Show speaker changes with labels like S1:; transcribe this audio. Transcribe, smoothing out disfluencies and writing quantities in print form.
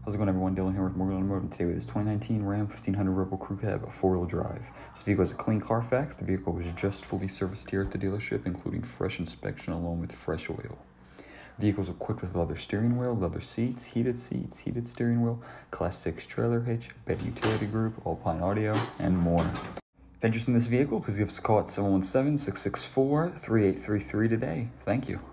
S1: How's it going, everyone? Dylan here with Morgan Automotive. Today with this 2019 Ram 1500 Rebel Crew Cab, 4-wheel drive. This vehicle has a clean Carfax. The vehicle was just fully serviced here at the dealership, including fresh inspection along with fresh oil. The vehicle is equipped with leather steering wheel, leather seats, heated steering wheel, Class 6 trailer hitch, bed utility group, Alpine audio, and more. If you're interested in this vehicle, please give us a call at 717-664-3833 today. Thank you.